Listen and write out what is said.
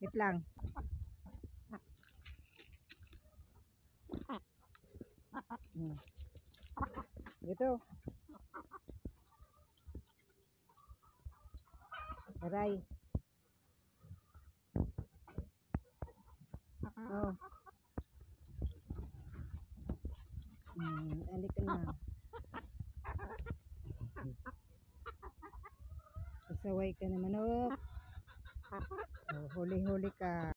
Wait lang. Dito. Aray. Oh. Alik ka na. Pasaway ka na manok. Oh, huli-huli ka.